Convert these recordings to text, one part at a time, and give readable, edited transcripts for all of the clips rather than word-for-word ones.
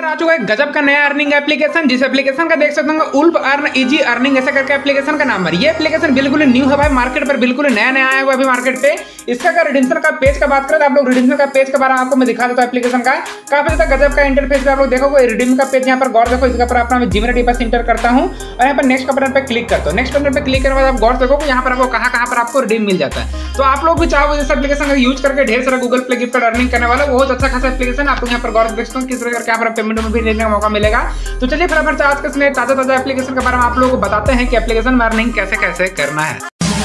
आ चुका है गजब का नया अर्निंग एप्लीकेशन, जिस एप्लीकेशन का देख सकते हैं उल्फ अर्न इजी अर्निंग ऐसा करके एप्लीकेशन का नाम है। ये एप्लीकेशन बिल्कुल न्यू है भाई, मार्केट पर बिल्कुल नया आया हुआ अभी मार्केट पे। इसका अगर रिडीम्शन का पेज का बात करें तो आप लोग रिडीम्शन का पेज के बारे में आपको मैं दिखा देता हूं। एप्लीकेशन का काफी ज्यादा गजब का इंटरफेस आप लोग देखोगे। रिडीम का पेज यहाँ पर गौर देखो, इसके ऊपर अपना जीमेल आईडी बस इंटर करता हूँ और यहाँ पर नेक्स्ट बटन पे क्लिक करता हूँ। नेक्स्ट बटन पे क्लिक करने के बाद आप गौर देखो यहाँ पर आपको कहाँ पर आपको रिडीम मिल जाता है। तो आप लोग भी चाहो इस एप्लीकेशन का यूज करके ढेर सारा गूगल प्ले गिफ्ट अर्निंग करने वाला बहुत अच्छा खासा एप्लीकेशन आप लोग यहाँ पर गौर देख सकते हैं किस तरह करके यहाँ पर पेमेंट में भी लेने का मौका मिलेगा। तो चलिए फटाफट से आज के ताजा एप्लीकेशन के बारे में आप लोगों को बताते हैं कि एप्लीकेशन में अर्निंग कैसे करना है।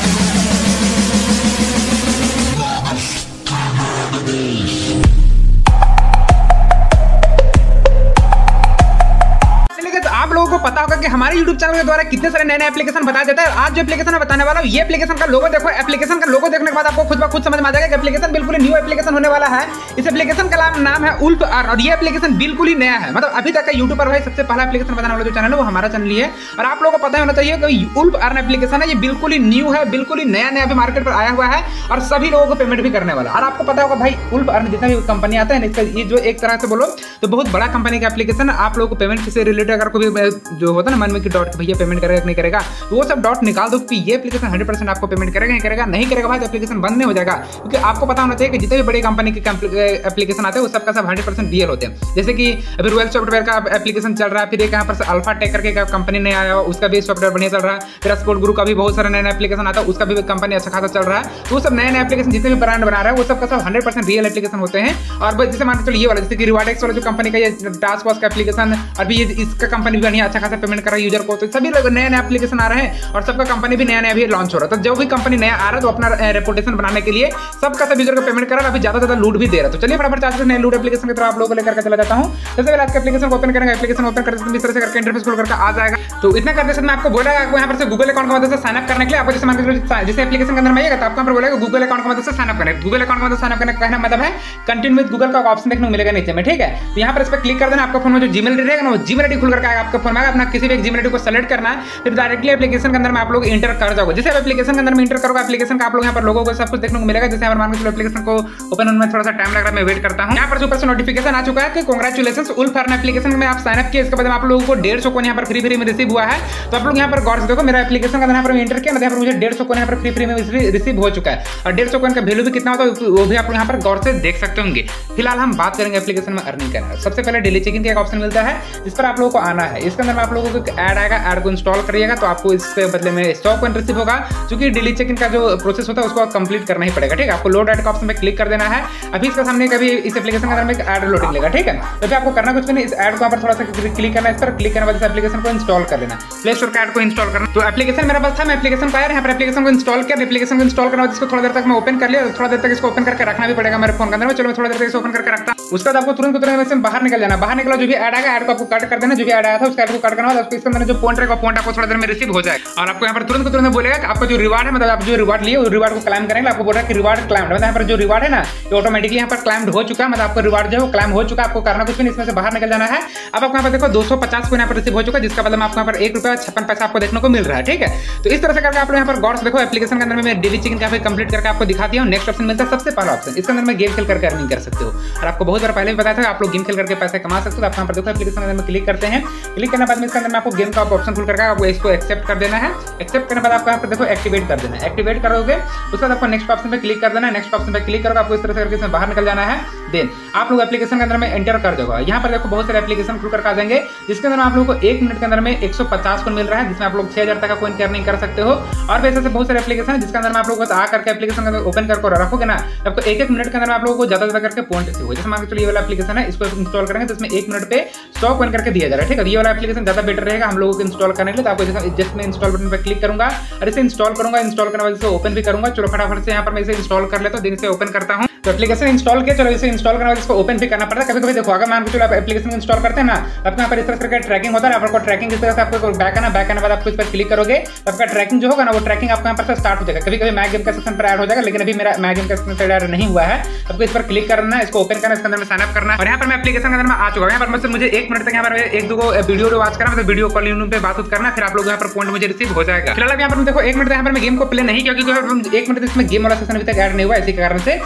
आप लोगों को पता होगा कि हमारे YouTube चैनल के द्वारा कितने सारे नए एप्लीकेशन बताया जाता है। आज जो एप्लीकेशन मैं बताने वाला हूं ये एप्लीकेशन का लोगो देखो। एप्लीकेशन का लोगो देखने के बाद आपको खुद ब खुद समझ में आ जाएगा कि एप्लीकेशन बिल्कुल न्यू एप्लीकेशन होने वाला है। इस एप्लीकेशन का नाम है उल्फ अर्न और ये एप्लीकेशन बिल्कुल ही नया है। मतलब अभी तक का यूट्यूब पर भाई सबसे पहला एप्लीकेशन बताने वाला जो चैनल है वो हमारा चैनल ही है। और आप लोगों को पता होना चाहिए कि उल्फ अर्न एप्लीकेशन है ये बिल्कुल ही न्यू है, बिल्कुल ही नया अभी मार्केट पर आया हुआ है और सभी लोगों को पेमेंट भी करने वाला। और आपको पता होगा भाई उल्फ अर्न जितना भी कंपनी आता है इसका ये जो एक तरह से बोलो तो बहुत बड़ा कंपनी का एप्लीकेशन है। आप लोगों को पेमेंट से रिलेटेड अगर कोई जो होता है मन में कि डॉट भैया पेमेंट करेगा नहीं करेगा तो वो सब डॉट निकाल दो कि ये एप्लीकेशन 100% आपको पेमेंट करेगा नहीं करेगा भाई तो एप्लीकेशन बंद नहीं हो जाएगा। क्योंकि आपको पता होना चाहिए कि जितने भी बड़ी कंपनी के एप्लीकेशन आते हैं वो सबका सब 100% रियल होते हैं। जैसे कि अभी रॉयल सॉफ्टवेयर का एप्लीकेशन चल रहा है, फिर एक यहाँ पर अल्फा टेक करके कंपनी ने आया उसका भी सॉफ्टवेयर बढ़िया चल रहा है, फिर स्पोर्ट गुरु का भी बहुत सारा नया एप्लीकेशन आता है उसका भी कंपनी अच्छा खासा चल रहा है। तो वो सब नए एप्लीकेशन जितने भी ब्रांड बना रहा है वो सबका सब 100% रियल एप्लीकेशन होते हैं। और जैसे मान के चलो ये वाला जैसे कि रिवार्डेक्स वाला जो कंपनी का ये टास्क फोर्स का एप्लीकेशन अभी इसका कंपनी भी बढ़िया अच्छा खासा पेमेंट कर रहा है यूजर को। तो सभी लोग नए एप्लीकेशन आ रहे हैं और सबका कंपनी भी नया अभी लॉन्च हो रहा है। तो जो भी कंपनी नया आ रहा है तो अपना रेपुटेशन बनाने के लिए सबका सब यूजर को पेमेंट कर रहा है, अभी ज्यादा लूट भी दे रहा है। तो चलिए फटाफट आज नए लूट एप्लीकेशन की तरफ आप लोगों को लेकर चला जाता हूं। सबसे पहले आज के एप्लीकेशन को ओपन करेंगे। एप्लीकेशन ओपन करते हैं इस तरह से करके इंटरफेस खुल करके आ जाएगा। तो इतना करते समय आपको बोलेगा आपको यहाँ पर से गूगल अकाउंट की मदद से साइन अप करने के लिए आपको जैसे मान लीजिए जैसे एप्लीकेशन के अंदर में आएगा तो आपको यहाँ पर बोलेगा गूगल अकाउंट की मदद से साइन अप करना है। गूगल अकाउंट की मदद से साइन अप करने का कहना मतलब है कंटिन्यू विद गूगल का ऑप्शन देखने को मिलेगा नीचे में, ठीक है। तो यहाँ पर इस पर क्लिक कर देना। आपका फोन में जो जीमेल आईडी रहेगा ना वो जीमेल आईडी खुल करके आएगा आपका फोन में। अपना किसी भी एक जीमेल आईडी को सेलेक्ट करना है, फिर डायरेक्टली एप्लीकेशन के अंदर में आप लोग इंटर कर जाओगे। जैसे एप्लीकेशन के अंदर में इंटर करोगे एप्लीकेशन का आप लोग यहाँ पर लोगों को सब कुछ देखने को मिलेगा। जैसे मान लो एप्लीकेशन को ओपन होने में थोड़ा सा टाइम लग रहा है, मैं वेट करता हूँ। यहाँ पर ऊपर से नोटिफिकेशन आ चुका है कि कांग्रेचुलेशंस उल्फ अर्न एप्लीकेशन में आप साइन अप किए। इसके बाद आप लोगों को 150 कोइन यहाँ पर फ्री में रिसीव हुआ है। तो आप लोग यहाँ पर गौर से देखो मेरा एप्लीकेशन का यहाँ पर इंटर किया यहाँ पर मुझे 150 कोइन यहाँ पर फ्री में रिसीव हो चुका है। और 150 कोइन का वैल्यू भी कितना होता है वो भी आप लोग यहाँ पर गौर से देख सकते होंगे। फिलहाल हम बात करेंगे एप्लीकेशन में अर्निंग करना है। सबसे पहले डेली चेकिंग का एक ऑप्शन मिलता है जिस पर आप लोगों को आना है। इसके अंदर आप लोगों को ऐड आएगा, ऐड को इंस्टॉल करिएगा तो आपको इसके बदले में 100 कोइन रिसीव होगा। क्योंकि डेली चेकिंग का जो प्रोसेस होता है उसको कंप्लीट करना ही पड़ेगा, ठीक है। आपको लोड ऐड का ऑप्शन पे क्लिक कर देना है। अभी इसका सामने कभी इस एप्लीकेशन के अंदर में ऐड लोडिंग लेगा, ठीक है। तो फिर आपको करना कुछ भी नहीं, इस ऐड को यहाँ पर थोड़ा सा क्लिक करना है। इस पर क्लिक करने के बाद इस एप्लीकेशन को इंस्टॉल कर लेना, प्ले स्टोर का ऐड को इंस्टॉल करना। तो एप्लीकेशन मेरे पास था, मैं एप्लीकेशन को आया यहाँ पर एप्लीकेशन को इंस्टॉल किया। एप्लीकेशन को इंस्टॉल करना इसको थोड़ा देर तक मैं ओपन कर लिया। थोड़ा देर तक इसको ओपन करके रखना भी पड़ेगा मेरे फोन के अंदर में। चलो मैं थोड़ा देर तक इसको ओपन करके रखता हूं। उसके बाद आपको तुरंत बाहर निकल जाना। बाहर निकला जो भी ऐड आएगा ऐड को आपको कट कर देना। जो भी ऐड आया था उसका ऐड को कट करना, उसके अंदर जो पॉइंट रहेगा पॉइंट आपको थोड़ा देर में रिसीव हो जाएगा। और आपको यहाँ पर तुरंत बोलेगा कि आपका जो रिवार्ड है मतलब आप जो रिवार्ड लिए रिवार्ड को क्लाइम करेंगे। आपको बोल रहा है कि रिवार्ड क्लाइम्ड, मतलब यहाँ पर जो रिवार्ड है ना ये ऑटोमेटिकली यहाँ पर क्लाइम्ड हो चुका है। मतलब आपका रिवार्ड जो है वो क्लाइम हो चुका है। आपको करना कुछ भी नहीं, इसमें से बाहर निकल जाना है। अब आपको यहाँ पर देखो 250 को यहाँ पर रिसीव हो चुका है जिसका बदले में आपको यहाँ पर ₹1.56 आपको देखने को मिल रहा है, ठीक है। तो इस तरह से करके आप लोग यहाँ पर गौर से देखो एप्लीकेशन के अंदर में मैं डेली चेकिंग यहाँ पे कंप्लीट करके आपको दिखा दिया हूँ। नेक्स्ट ऑप्शन मिलता है सबसे पहला ऑप्शन, इसके अंदर में गेम खेल करके अर्निंग कर सकते हो। और आपको बहुत बार पहले भी बताया था आप लोग गेम खेल करके पैसे कमा सकते हो। आप यहाँ पर देखो एप्लीकेशन के अंदर में क्लिक करते हैं। क्लिक करने के बाद में इसके अंदर में आपको गेम का ऑप्शन खुल करके आपको इसको एक्सेप्ट कर देना है। एक्सेप्ट करने के बाद आपको यहाँ पर देखो एक्टिवेट कर देना है। एक्टिवेट करोगे उसके बाद आपको नेक्स्ट ऑप्शन पे क्लिक कर देना है। नेक्स्ट ऑप्शन पे क्लिक करोगे आपको इस तरह से करके इसमें बाहर निकल जाना है। देन आप लोग एप्लीकेशन के अंदर में एंटर कर दोगे। यहाँ पर देखो बहुत सारे एप्लीकेशन खुल करके आ जाएंगे जिसके अंदर आप लोगों को 1 मिनट के अंदर में 150 कोइन मिल रहा है जिसमें आप लोग 6000 तक का कोइन की अर्निंग कर सकते हो। और वैसे से बहुत सारे एप्लीकेशन है जिसके अंदर में आप लोगों को आ करके एप्लीकेशन के ओपन करके रखोगे ना आपको 1-1 मिनट के अंदर में आप लोगों को ज्यादा करके पॉइंट रिसीव हो। जैसे मान के चलिए ये वाला एप्लीकेशन है इसको इंस्टॉल करेंगे तो इसमें 1 मिनट पे 100 कोइन करके दिया जा रहा है, ठीक है। ये वाला एप्लीकेशन ज्यादा बेटर रहेगा हम लोगों को इंस्टॉल करने के लिए। तो आपको जस्ट मैं इंस्टॉल बटन पर क्लिक करूंगा और इसे इंस्टॉल करूंगा। इंस्टॉल करने बाद इसे ओपन भी करूंगा। चलो फटाफट से यहाँ पर मैं इसे इंस्टॉल कर लेता हूँ, दिन से ओपन करता हूँ। तो एप्लीकेशन इंस्टॉल किया, चलो इसे इंस्टॉल करने बाद इसको ओपन भी करना पड़ता है। कभी देखो अगर मान के चलो आप एप्लीकेशन इंस्टॉल करते हैं ना आपको यहाँ पर इस तरह करके ट्रैकिंग होता है। आपको ट्रैकिंग इस तरह से आपको बैक आना, बैक आने बाद आपको इस पर क्लिक करोगे तो आपका ट्रैकिंग जो होगा ना वो ट्रैकिंग आपको यहाँ पर से स्टार्ट हो जाएगा। कभी मैक गेम का सेक्शन पर ऐड हो जाएगा लेकिन अभी मेरा मैक गेम का सेक्शन पर ऐड नहीं हुआ है। आपको इस पर क्लिक करना है, इसको ओपन करना है, इसके अंदर में साइन अप करना है। और यहाँ पर मैं एप्लीकेशन के अंदर में आ चुका हूँ। यहाँ पर मुझे 1 मिनट तक यहाँ पर 1-2 वीडियो वॉच करना, मतलब वीडियो कॉल पे बात करना, फिर आप लोग यहाँ पर पॉइंट मुझे रिसीव हो जाएगा। फिलहाल यहाँ पर देखो 1 मिनट यहाँ पर मैं गेम को प्ले नहीं किया क्योंकि 1 मिनट इसमें गेम वाला सेक्शन अभी तक ऐड नहीं हुआ इसी कारण से। तो 1 मिनट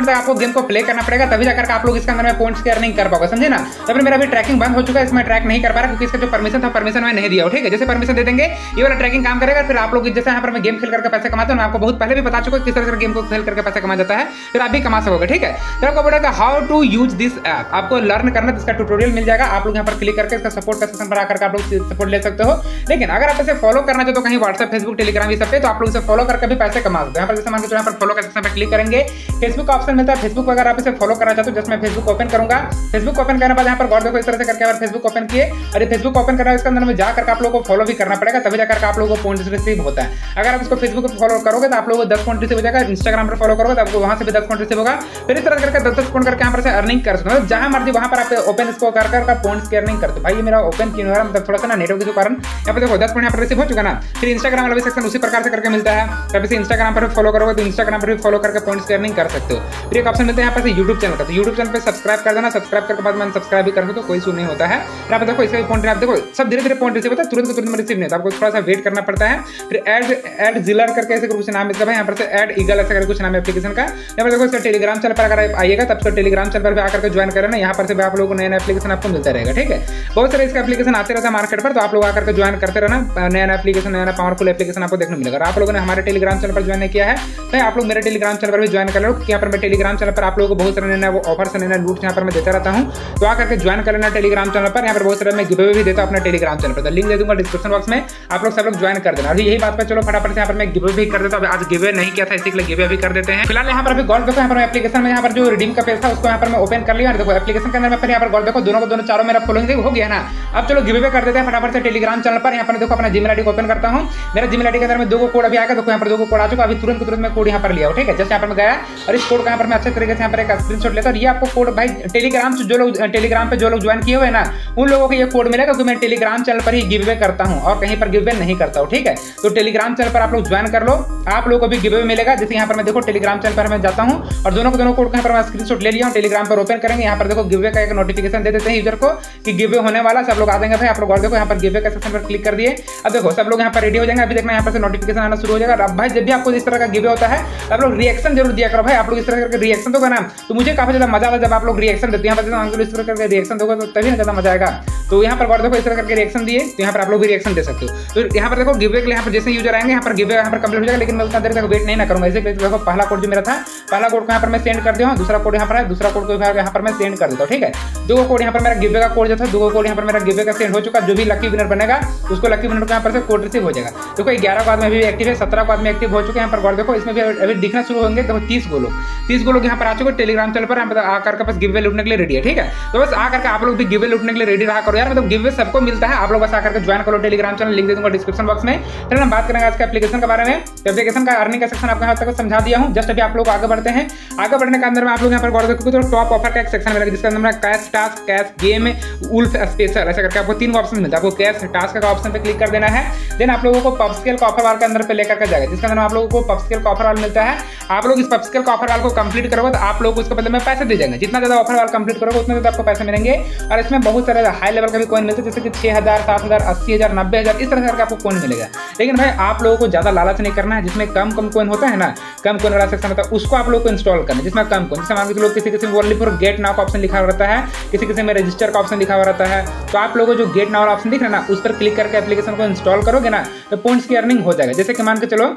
मिनट तक आपको गेम को प्ले करना पड़ेगा, तभी जाकर आप लोग इसके अंदर में पॉइंट्स की अर्निंग कर पाओगे, समझे ना। तो मेरा अभी ट्रैकिंग बंद हो चुका है, इसमें ट्रैक नहीं कर पा रहा क्योंकि इसका जो परमिशन था परमिशन मैं नहीं दिया, ठीक है। जैसे परमिशन दे देंगे ये वाला ट्रैकिंग काम करेगा। फिर आप लोग जैसे यहाँ पर मैं गेम खेल करके पैसे कमाता हूँ, मैं आपको बहुत पहले भी बता चुका हूँ किस तरह से गेम को खेल करके पैसे कमा जाता है, फिर आप भी कमा सकोगे, ठीक है। फिर आपको बोलेगा how to use this app, आपको लर्न करना है, इसका ट्यूटोरियल मिल जाएगा। आप लोग यहाँ पर क्लिक करके इसका सपोर्ट का सेक्शन पर आकर आप लोग सपोर्ट ले सकते हो। लेकिन अगर आप इसे फॉलो करना चाहते हो कहीं व्हाट्सएप, फेसबुक, टेलीग्राम ये सब पे, तो आप लोग इसे फॉलो करके भी पैसे कमा सकते हो। यहाँ पर जैसे मान के चलो यहाँ पर फॉलो का सेक्शन पर क्लिक करेंगे, फेसबुक का ऑप्शन मिलता है। फेसबुक अगर आप इसे फॉलो करना चाहते हो, जस्ट मैं फेसबुक ओपन करूंगा। फेसबुक ओपन करने के बाद यहाँ पर गौर देखो इस तरह से करके फेसबुक ओपन किए, और ये फेसबुक ओपन करना है, इसके अंदर में जाकर आप लोगों को फॉलो भी करना पड़ेगा, तभी जाकर आप लोगों को पॉइंट्स रिसीव होता है। अगर आप इसको फेसबुक पर फॉलो करोगे तो आप लोगों को 10 पॉइंट रिसीव हो जाएगा, इंस्टाग्राम पर फॉलो करोगे तो आपको वहां से भी 10 पॉइंट रिसीव होगा। फिर इस तरह करके 10 पॉइंट करके यहाँ पर से अर्निंग कर सकते हो, जहां मर्जी वहां पर आप ओपन इसको कर पॉइंट्स की अर्निंग करते हो। भाई ये मेरा ओपन क्यों हो रहा है, मतलब थोड़ा सा ना नेटवर्क के कारण यहाँ पर देखो 10 पॉइंट यहाँ पर रिसीव हो चुका ना। फिर इंस्टाग्राम वाला भी सेक्शन उसी प्रकार से करके मिलता है, तब इसे इंस्टाग्राम पर फॉलो करोगे तो इंस्टाग्राम पर भी फॉलो करके पॉइंट्स की अर्निंग कर सकते हो। फिर एक ऑप्शन मिलता है यहाँ पर से यूट्यूब चैनल का, तो यूट्यूब चैनल पर सब्सक्राइब कर देना, सब्सक्राइब करके बाद मैंने सब्सक्राइब भी कर दो तो कोई सुन नहीं होता है। फिर आप देखो इसका पॉइंट आप देखो सब धीरे धीरे पॉइंट रिसीव होता है, तुरंत में रिसीव नहीं होता, आपको थोड़ा सा वेट करना पड़ता है। फिर एड जिलर करके ऐसे कुछ नाम है, यहाँ पर से एड ईगल ऐसा करके कुछ नाम है एप्लीकेशन का। यहाँ पर देखो इसका टेलीग्राम चैनल पर अगर आइएगा तब तो टेलीग्राम चैनल पर भी आकर के ज्वाइन करें ना, यहाँ पर से आप लोगों को नया एप्लीकेशन आपको मिलता रहेगा, ठीक है। बहुत सारे इसका एप्लीकेशन आते रहता है मार्केट पर, तो आप लोग आकर के ज्वाइन करते रहना, नया एप्लीकेशन, नया पावरफुल एप्लीकेशन आपको देखने मिलेगा। आप लोगों ने हमारे टेलीग्राम चैनल पर ज्वाइन नहीं किया है तो आप लोग मेरे टेलीग्राम चैनल पर भी ज्वाइन कर लो, यहाँ पर मैं टेलीग्राम चैनल पर आप लोगों को बहुत सारे नया ऑफर से नया लूट यहाँ पर मैं देता रहता हूँ, तो आकर के ज्वाइन कर लेना टेलीग्राम चैनल पर। यहाँ पर बहुत सारे मैं गिव अवे भी देता हूँ अपने टेलीग्राम चैनल पर, लिंक दे दूंगा डिस्क्रिप्शन बॉक्स में, आप लोग सब लोग ज्वाइन कर देना। अभी यही बात पर चलो फटाफट से यहाँ पर मैं गिव अवे भी कर देता हूँ, आज गिव अवे नहीं किया था इसी के लिए गिव अवे भी कर देते हैं। फिलहाल यहाँ पर अभी गॉल देखो, यहाँ पर एप्लीकेशन में यहाँ पर जो रिडीम का पेज था उसको यहाँ पर मैं ओपन कर लिया, देखो एप्लीकेशन के अंदर में फिर यहाँ पर गॉल देखो दोनों को दोनों चारों मेरा फॉलोइंग हो गया ना। अब चलो गिव अवे कर देते हैं फटाफट से टेलीग्राम चैनल पर। यहाँ पर देखो अपना जीमेल आईडी ओपन करता हूँ, मेरा जीमेल आईडी के अंदर में 2 कोड अभी आएगा, देखो यहाँ पर 2 कोड आ चुका, अभी तुरंत मैं कोड यहाँ पर लिया, ठीक है। जैसे यहाँ पर मैं गया और इस कोड का यहाँ पर मैं अच्छे तरीके से यहाँ पर एक स्क्रीनशॉट लेता हूँ, ये आपको कोड भाई टेलीग्राम से जो लोग टेलीग्राम पे जो लोग ज्वाइन किए हुए ना उन लोगों को ये कोड मिलेगा, क्योंकि मैं टेलीग्राम चैनल पर ही गिव अवे करता हूँ और कहीं पर गिव अवे नहीं करता हूँ, ठीक है। तो टेलीग्राम चैनल पर आप लोग ज्वाइन कर लो, आप लोगों को भी गिव अवे मिलेगा। जैसे यहाँ पर मैं देखो टेलीग्राम चैनल पर मैं जाता हूँ और दोनों कोड का यहाँ पर मैं स्क्रीनशॉट ले लिया हूँ, टेलीग्राम पर ओपन करेंगे, यहाँ पर देखो गिव अवे का एक नोटिफिकेशन दे देते हैं यूजर को कि गिव अवे होने वाला, सब लोग आ जाएंगे भाई। आप लोग और देखो यहाँ पर गिव अवे का सेक्शन पर क्लिक कर दिए, अब देखो सब लोग यहाँ पर रेडी हो जाएंगे, अभी देखना यहाँ पर से नोटिफिकेशन आना शुरू हो जाएगा। अब भाई जब भी आपको इस तरह का गिव अवे होता है आप लोग रिएक्शन जरूर दिया करो भाई, आप लोग इस तरह करके रिएक्शन दोगे ना तो मुझे काफी ज्यादा मजा आता है जब आप लोग रिएक्शन देते हैं। यहाँ पर इस तरह करके रिएक्शन दोगे तो तभी ना ज्यादा मजा आएगा। तो यहाँ पर देखो इस तरह करके रिएक्शन दिए, तो यहाँ पर आप लोग भी रिएक्शन दे सकते हो। तो यहाँ पर देखो गिव अवे के लिए यहाँ पर जैसे यूजर आएंगे यहाँ पर गिव अवे यहाँ पर कंप्लीट हो जाएगा, लेकिन मैं उतना देर तक वेट नहीं ना करूंगा। इसे देखो पहला कोड जो मेरा था, पहला कोड को यहाँ पर मैं सेंड कर दिया हूँ, दूसरा कोड यहाँ पर है, दूसरा कोड को यहाँ पर मैं सेंड कर देता हूँ, ठीक है। 2 कोड यहाँ पर मेरा गिव अवे का कोड जो था, 2 कोड यहाँ पर मेरा गिव अवे का सेंड हो चुका, जो भी लकी विनर बनेगा उसको लकी विनर को यहाँ पर से कोड रिसीव हो जाएगा। देखो 11 को आदमी अभी एक्टिव है, 17 को आदमी एक्टिव हो चुके हैं। यहाँ पर देखो इसमें भी अभी दिखना शुरू होंगे, देखो 30 गो लोग यहाँ पर आ चुके टेलीग्राम चैनल पर, यहाँ पर आकर के बस गिव अवे लूटने के लिए रेडी है, ठीक है। तो बस आकर के आप लोग भी गिव अवे लूटने के लिए रेडी रहा करो यार, मतलब गिव अवे सबको मिलता है, आप लोग बस आकर के ज्वाइन करो टेलीग्राम चैनल, लिंक दे दूंगा डिस्क्रिप्शन बॉक्स में। फिर हम बात करेंगे आज के एप्लीकेशन के बारे में। एप्लीकेशन का अर्निंग का सेक्शन आपको यहाँ तक समझा दिया हूँ, जस्ट अभी आप लोग आगे बढ़ते हैं। आगे बढ़ने के अंदर में आप लोग यहाँ पर गौर देखोगे तो टॉप ऑफर का एक सेक्शन मिलेगा, जिसके अंदर में cash task, cash game, wolf special ऐसा करके आपको 3 ऑप्शन मिलता है। आपको कैश टास्क का ऑप्शन पे क्लिक कर देना है, देन आप लोगों को पबस्केल का ऑफर वाल के अंदर पे लेकर के जाएगा, जिसके अंदर आप लोगों को पबस्केल का ऑफर वाल मिलता है। आप लोग इस पबस्केल का ऑफर वाल को कंप्लीट करोगे तो आप लोग उसके बदले में पैसे दे जाएंगे, जितना ज्यादा ऑफर वाल कंप्लीट करोगे उतना ज्यादा आपको पैसे मिलेंगे। और इसमें बहुत सारे हाई लेवल का भी कॉइन मिलते हैं, जैसे कि 6000, 7000, 80000, 90000 इस तरह से आपको कॉइन मिलेगा। लेकिन भाई आप लोगों को ज्यादा लालच नहीं करना है, जिसमें कम कॉइन होता है ना, कम कॉइन वाला सेक्शन होता है उसको आप लोग को इंस्टॉल करना है, जिसमें कम कॉइन, जैसे मान के लोग किसी ओनली फॉर गेट नाउ का ऑप्शन लिखा हुआ रहता है, किसी में रजिस्टर का ऑप्शन लिखा हुआ रहता है। तो आप लोगों को जो गेट नाउ वाला ऑप्शन दिख रहा है ना उस पर क्लिक करके एप्लीकेशन को इंस्टॉल करोगे ना तो पॉइंट्स की अर्निंग हो जाएगा। जैसे कि मान के चलो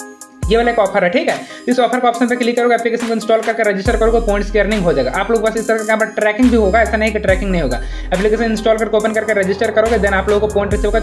ये वाला एक ऑफर है, ठीक है। इस ऑफर का ऑप्शन पे क्लिक करोगे, एप्लीकेशन को इंस्टॉल करके रजिस्टर करोगे, पॉइंट्स की अर्निंग हो जाएगा। आप लोग बस इस तरह का यहाँ पर ट्रैकिंग भी होगा, ऐसा नहीं कि ट्रैकिंग नहीं होगा। एप्लीकेशन इंस्टॉल करके ओपन करके रजिस्टर करोगे, देन आप लोगों को पॉइंट रिसीव होगा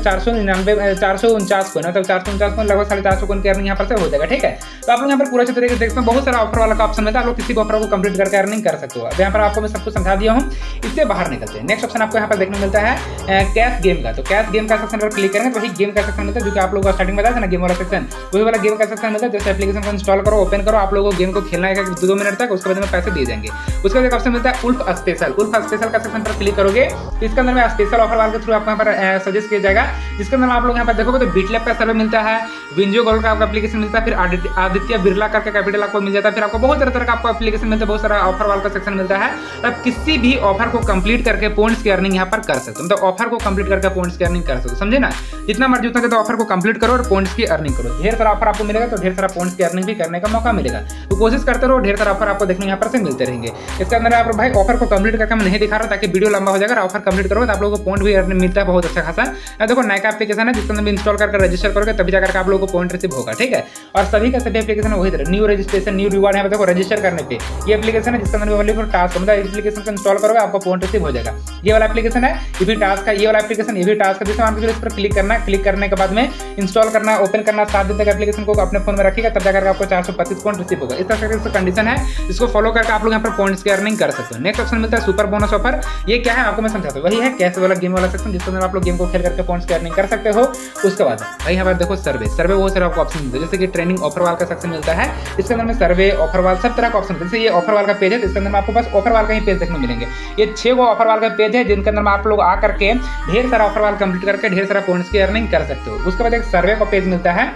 449 कोइन, मतलब 449 कोइन, लगभग 450 कोइन की अर्निंग यहाँ पर से हो जाएगा, ठीक है। तो आप लोग यहाँ पर पूरा अच्छे तरीके से देखते हैं, बहुत सारा ऑफर वाला का ऑप्शन मिलता है, आप लोग किसी भी ऑफर को कंप्लीट करके अर्निंग कर सकते हो। यहाँ पर आपको मैं सब कुछ समझा दिया हूँ, इससे बाहर निकलते हैं। नेक्स्ट ऑप्शन आपको यहाँ पर देखने मिलता है कैश गेम का। तो कैश गेम का सेक्शन पर क्लिक करेंगे तो वही गेम का सेक्शन मिलता है जो कि आप लोग को स्टार्टिंग में बताया था ना, गेम वाला सेक्शन, वही वाला गेम का सेक्शन मिलता है। जैसे एप्लीकेशन को इंस्टॉल करो, ओपन करो, आप लोगों को गेम को खेलना है 2 मिनट तक, उसके बाद में पैसे दिए जाएंगे। उसके बाद एक ऑप्शन मिलता है उल्फ स्पेशल। उल्फ स्पेशल का सेक्शन पर क्लिक करोगे तो इसके अंदर में स्पेशल ऑफर वाले के थ्रू आपको यहाँ पर सजेस्ट किया जाएगा, जिसके अंदर आप लोग यहाँ पर देखोगे तो बीटलैब का सर्वे मिलता है, विंजो गोल्ड का आपका एप्लीकेशन मिलता है, फिर आदित्य बिरला करके कैपिटल आपको मिल जाता है, फिर आपको बहुत तरह का आपको एप्लीकेशन मिलता है, बहुत सारा ऑफर वाला का सेक्शन मिलता है। आप किसी भी ऑफर को कंप्लीट करके पॉइंट्स की अर्निंग यहाँ पर कर सकते हो, मतलब ऑफर को कंप्लीट करके पॉइंट्स की अर्निंग कर सकते हो, समझे ना। जितना मर्जी उतना ज्यादा ऑफर को कंप्लीट करो और पॉइंट्स की अर्निंग करो। ढेर सारा ऑफर आपको मिलेगा, तो ढेर सारा पॉइंट्स की अर्निंग भी करने का मौका मिलेगा। तो कोशिश करते रहो, ढेर सारा ऑफर आपको देखने यहाँ पर से मिलते रहेंगे। इसके अंदर आप भाई ऑफर को कंप्लीट करके मैं नहीं दिखा रहा ताकि वीडियो लंबा हो जाएगा। ऑफर कंप्लीट करोगे तो आप लोगों को पॉइंट भी मिलता है बहुत अच्छा खासा। देखो नया एप्लीकेशन है जिसके अंदर इंस्टॉल करके रजिस्टर करोगे तभी जाकर आप लोगों को पॉइंट रिसीव होगा, ठीक है। और सभी का सभी एप्लीकेशन वही तरह न्यू रजिस्ट्रेशन न्यू रिवार्ड यहाँ पे देखो रजिस्टर करने पे ये एप्लीकेशन है जिसके अंदर ओनली फॉर टास्क, मतलब एप्लीकेशन को इंस्टॉल करोगे आपको पॉइंट रिसीव हो जाएगा। ये वाला एप्लीकेशन है, ये भी टास्क का, ये वाला एप्लीकेशन ये भी टास्क है। जैसे मान लीजिए इस पर क्लिक करना, क्लिक करने के बाद में इंस्टॉल करना, ओपन करना, 7 दिन तक एप्लीकेशन को अपने फोन में रखिएगा तब जाकर आपको 425 पॉइंट रिसीव होगा। इस तरह से कंडीशन है, इसको फॉलो करके आप लोग यहाँ पर पॉइंट्स की अर्निंग कर सकते हो। नेक्स्ट ऑप्शन मिलता है सुपर बोनस ऑफर। ये क्या है आपको मैं समझाता हूँ। वही है कैश वाला गेम वाला सेक्शन जिसके अंदर आप लोग गेम को खेल करके पॉइंट्स की अर्निंग कर सकते हो। उसके बाद भाई यहाँ पर देखो सर्वे वो सारे आपको ऑप्शन मिलते हैं, जैसे कि ट्रेनिंग ऑफर वाल का सेक्शन मिलता है, इसके अंदर में सर्वे ऑफर वाल सब तरह का ऑप्शन। जैसे ये ऑफर वाल का पेज है, इसके अंदर में आपको बस ऑफर वाल का ही पेज देखने मिलेंगे। ये 6 गो ऑफर वाल का पेज है जिनके अंदर में आप लोग आ करके ढेर सारा ऑफर वाल कंप्लीट करके ढेर सारा पॉइंट्स की अर्निंग कर सकते हो। उसके बाद एक सर्वे का पेज मिलता है,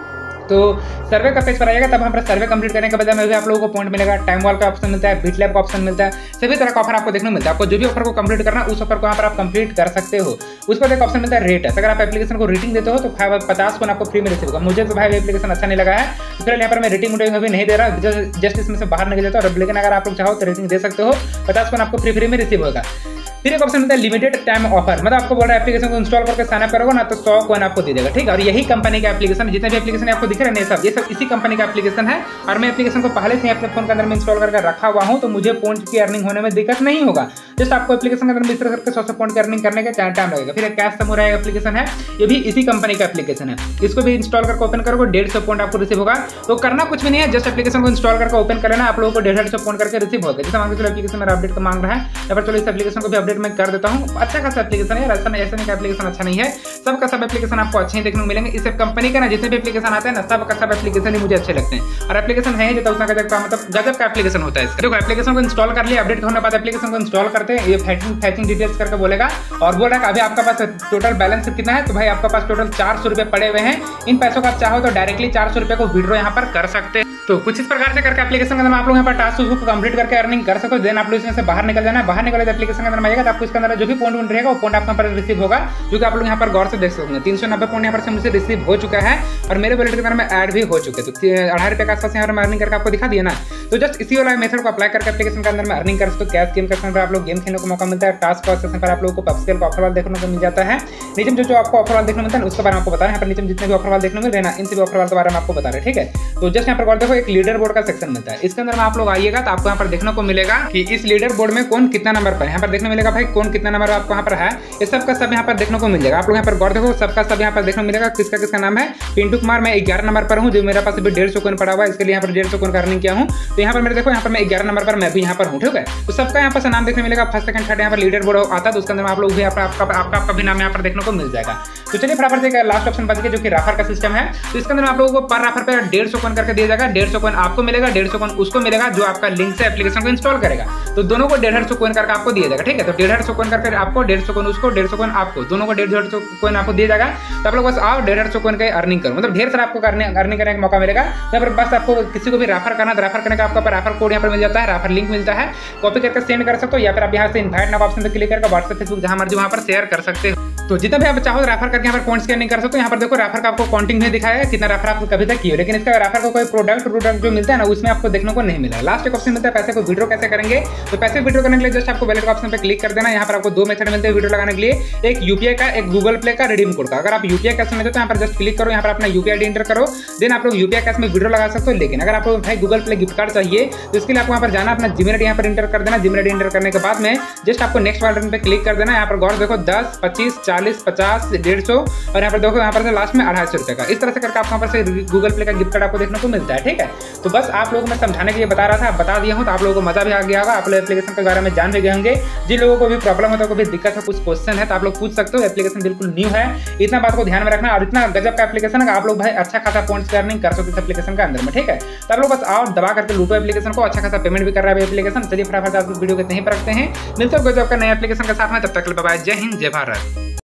तो सर्वे का पेज पर आएगा तब हमारा सर्वे कंप्लीट करने के बाद में भी आप लोगों को पॉइंट मिलेगा। टाइम वॉल का ऑप्शन मिलता है, बिट लैब का ऑप्शन मिलता है, सभी तरह का ऑफर आपको देखने को मिलता है। आपको जो भी ऑफर को कंप्लीट करना उस ऑफर को यहाँ पर आप कंप्लीट कर सकते हो। उस पर एक ऑप्शन मिलता है रेट। अगर आप एप्लीकेशन को रेटिंग देते हो तो 50 को आपको फ्री में रिसीव होगा। मुझे तो भाई एप्लीकेशन अच्छा नहीं लगा है, फिर यहाँ पर मैं रेटिंग अभी नहीं दे रहा, जस्ट इसमें से बाहर निकल जाता हूँ। लेकिन अगर आप लोग चाहो तो रेटिंग दे सकते हो, 50 को आपको फ्री में रिसीव होगा। फिर एक ऑप्शन मिलता है लिमिटेड टाइम ऑफर, मतलब आपको बोल रहा है एप्लीकेशन को इंस्टॉल करके साइन अप करोगे ना तो 100 कॉइन आपको दे देगा, ठीक है। और यही कंपनी का एप्लीकेशन, जितने भी एप्लीकेशन आपको दिख रहे हैं ये सब इसी कंपनी का एप्लीकेशन है। और मैं एप्लीकेशन को पहले से अपने फोन के अंदर में इंस्टॉल करके रखा हुआ हूं, तो मुझे पॉइंट की अर्निंग होने में दिक्कत नहीं होगा। जस्ट आपको एप्लीकेशन के अंदर इस तरह करके 100 पॉइंट की अर्निंग करने का टाइम लगेगा। फिर कैश समुराई एप्लीकेशन है, ये भी इसी कंपनी का एप्लीकेशन है। इसको भी इंस्टॉल करके ओपन करोगे 150 पॉइंट आपको रिसीव होगा। तो करना कुछ भी नहीं है, जस्ट एप्लीकेशन को इंस्टॉल करके ओपन कर लेना, आप लोगों को 150 पॉइंट करके रिसीव होगा। जैसे मान लो एप्लीकेशन मेरा अपडेट को मांग रहा है, यहाँ पर चलो इस एप्लीकेशन को भी अपडेट मैं कर देता हूँ। अच्छा खासा एप्लीकेशन है, ऐसा नहीं एप्लीकेशन अच्छा नहीं है, सबका सब एप्लीकेशन आपको अच्छे ही देखने को मिलेंगे। इस कंपनी का ना जितने भी एप्लीकेशन आते हैं ना सबका सब एप्लीकेशन ही मुझे अच्छे लगते हैं। और एप्लीकेशन है जो उतना गजब का, मतलब गजब का एप्लीकेशन होता है। देखो एप्लीकेशन को इंस्टॉल कर लिया, अपडेट होने के बाद एप्लीकेशन को इंस्टॉल करते हैं, ये फैचिंग डिटेल्स करके बोलेगा और बोल रहा है अभी आपका पास टोटल बैलेंस कितना है। तो भाई आपका पास टोटल 400 रुपए पड़े हुए हैं। इन पैसों का आप चाहो तो डायरेक्टली 400 रुपए को विड्रॉ यहाँ पर कर सकते हैं। तो कुछ इस प्रकार से करके एप्लीकेशन के अंदर आप लोग यहाँ पर टास्क को कंप्लीट करके अर्निंग कर सको। देन आप लोग इसमें से बाहर निकल जाना है। बाहर निकले तो एप्लीकेशन के अंदर में आएगा तो आपको इसके अंदर जो भी पॉइंट रहेगा वो पॉइंट आपको पर रिसीव होगा, जो कि आप लोग यहाँ पर गौर से देख सकते हैं। 390 पॉइंट यहाँ पर से मुझे रिसीव हो चुका है और मेरे वॉलेट के अंदर में ऐड भी हो चुके। तो 2.5 रुपये के आसपास यहाँ पर अर्निंग करके आपको दिखा दिया ना। तो जस्ट इसी वाला मेथड को अप्लाई करके एप्लीकेशन के अंदर में अर्निंग कर सकते हो। कैश गेम के सेक्शन पर आप लोग गेम खेलने को मौका मिलता है। टास्क का सेक्शन पर आप लोगों को पब्सकेल का ऑफर वाल देखने को मिल जाता है। नीचे जो आपको ऑफर वाल देखने को मिलता है उसके बारे में आपको बता रहे हैं। यहाँ पर नीचे जितने भी ऑफर वाल देखने को मिल रहे हैं ना इन सभी ऑफर वाल के बारे में आपको बता रहे हैं, ठीक है। तो जस्ट यहाँ पर देखो एक लीडर बोर्ड का सेक्शन मिलता है। इसके अंदर में आप लोग आइएगा तो आपको यहाँ पर देखने को मिलेगा कि इस लीडर बोर्ड में कौन कितना नंबर पर है। यहाँ पर देखने मिलेगा भाई कौन कितना नंबर आपको यहाँ पर है, ये सबका सब यहाँ पर देखने को मिल जाएगा। आप लोग यहाँ पर गौर देखो सबका सब यहाँ पर देखने को मिलेगा किसका किसका नाम है। पिंटू कुमार, मैं 11 नंबर पर हूँ, जो मेरे पास अभी 150 कॉइन पड़ा हुआ है, इसके लिए यहाँ पर 150 कॉइन का अर्निंग किया हूँ। तो यहाँ पर मेरे देखो यहाँ पर मैं 11 नंबर पर मैं भी यहाँ पर हूँ, ठीक है। तो सबका यहाँ पर नाम देखने मिलेगा, फर्स्ट सेकंड थर्ड यहाँ पर लीडर बोर्ड आता है। तो उसके अंदर आप लोग भी आपका भी नाम यहाँ पर देखने को मिल जाएगा। तो चलिए फटाफट से लास्ट ऑप्शन बच गया जो कि रेफर का सिस्टम है। तो इसके अंदर आप लोगों को पर रेफर पे 150 कॉइन करके दिया जाएगा। 150 कॉइन आपको मिलेगा, 150 कॉइन उसको मिलेगा जो आपका लिंक से एप्लीकेशन को इंस्टॉल करेगा। तो दोनों को 150 कॉइन करके आपको दिया जाएगा, ठीक है। तो 150 कॉइन करके आपको 150 कॉइन उसको 150 कॉइन आपको, दोनों को 150 कॉइन आपको दिया जाएगा। तो आप लोग बस आओ 150 कॉइन का अर्निंग करो, मतलब ढेर सारा आपको अर्निंग करने का मौका मिलेगा। यहाँ पर बस आपको किसी को भी रेफर करना है, रेफर करने का आपका रेफर कोड यहाँ पर मिल जाता है, रेफर लिंक मिलता है, कॉपी करके सेंड कर सकते हो या फिर आप यहाँ से इनवाइट नाउ ऑप्शन पर क्लिक करके व्हाट्सएप फेसबुक जहाँ मर्जी वहाँ पर शेयर कर सकते हो। तो जितना भी आप चाहो रेफर करके यहाँ पर पॉइंट्स अर्निंग कर सकते हो। यहाँ पर देखो रेफर का आपको काउंटिंग में दिखाया है कितना रेफर आपको कभी तक किया, लेकिन इसका रेफर को कोई प्रोडक्ट जो मिलता है ना उसमें आपको देखने को नहीं मिला। लास्ट एक ऑप्शन मिलता है पैसे को विड्रॉ कैसे करेंगे। तो पैसे विड्रॉ करने के लिए जस्ट आपको वैलेट का ऑप्शन पे क्लिक कर देना। यहाँ पर आपको 2 मेथड मिलते हैं विड्रॉ लगाने के लिए, एक यूपीआई का, एक गूगल पे का, रिडीम कोड का। अगर आप यूपीआई कैश में तो यहाँ पर जस्ट क्लिक करो, यहाँ पर अपना यूपीआई आईडी एंटर करो, देन आप लोग यूपीआई कैश में विड्रॉ लगा सकते हो। लेकिन अगर आपको भाई गूगल पे गिफ्ट कार्ड चाहिए तो इसके लिए आपको यहाँ पर जाना, अपना जीमेल आईडी यहाँ पर एंटर कर देना। जीमेल आईडी एंटर करने के बाद में जस्ट आपको नेक्स्ट वाले बटन पे क्लिक कर देना। यहाँ पर गौर देखो 10, 25, 40, 50, 150 और यहाँ पर देखो यहाँ पर से लास्ट में 250 रुपये का। इस तरह से करके आपको यहाँ पर से गूगल पे का गिफ्ट कार्ड आपको देखने को मिलता है, ठीक है। तो बस आप लोगों को मैं समझाने के लिए बता रहा था, बता दिया हूँ तो आप लोगों को मजा भी आ गया होगा। आप लोग एप्लीकेशन के बारे में जान भी गए होंगे। जिन लोगों को भी प्रॉब्लम होता है, कोई दिक्कत है, कुछ क्वेश्चन है तो आप लोग पूछ सकते हो। एप्लीकेशन बिल्कुल न्यू है, इतना बात को ध्यान में रखना। और इतना गजब का एप्लीकेशन है आप लोग भाई अच्छा खासा पॉइंट्स अर्निंग कर सकते हो इस एप्लीकेशन के अंदर में, ठीक है। तो आप लोग बस आओ दबा करके लूटो एप्लीकेशन को, अच्छा खासा पेमेंट भी कर रहा है एप्लीकेशन। चलिए फटाफट वीडियो को यहीं पर रखते हैं, मिलते हैं गजब का नया एप्लीकेशन के साथ में। तब तक बाय, जय हिंद, जय भारत।